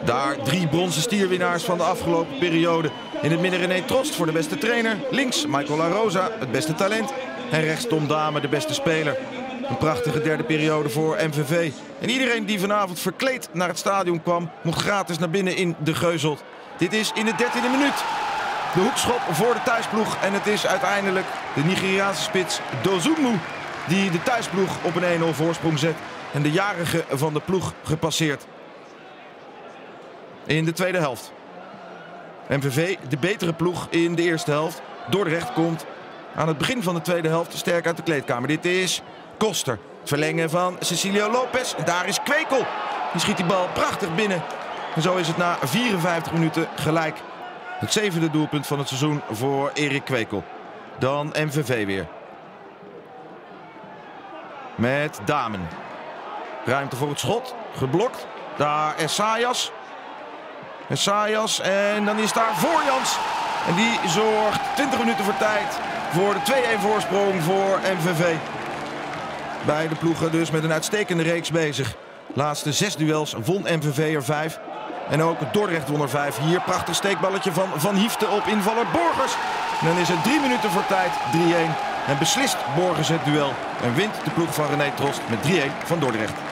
Daar 3 bronzen stierwinnaars van de afgelopen periode. In het midden René Trost voor de beste trainer. Links Michael La Rosa, het beste talent. En rechts Tom Dame, de beste speler. Een prachtige derde periode voor MVV. En iedereen die vanavond verkleed naar het stadion kwam, mocht gratis naar binnen in de Geuzelt. Dit is in de 13e minuut. De hoekschop voor de thuisploeg. En het is uiteindelijk de Nigeriaanse spits Dozunmu die de thuisploeg op een 1-0 voorsprong zet. En de jarige van de ploeg gepasseerd. In de tweede helft. MVV, de betere ploeg in de eerste helft. Dordrecht komt aan het begin van de tweede helft sterk uit de kleedkamer. Dit is Koster. Het verlengen van Cecilio Lopez. En daar is Kwekel. Die schiet die bal prachtig binnen. En zo is het na 54 minuten gelijk. Het 7e doelpunt van het seizoen voor Erik Kwekel. Dan MVV weer. Met Damen. Ruimte voor het schot. Geblokt. Daar Essayas. Essayas en dan is daar Voorjans. En die zorgt 20 minuten voor tijd voor de 2-1 voorsprong voor MVV. Beide ploegen dus met een uitstekende reeks bezig. Laatste 6 duels won MVV er 5. En ook Dordrecht won er 5. Hier prachtig steekballetje van Van Hiefte op invaller Borgers. En dan is het 3 minuten voor tijd 3-1. En beslist Borgers het duel. En wint de ploeg van René Trost met 3-1 van Dordrecht.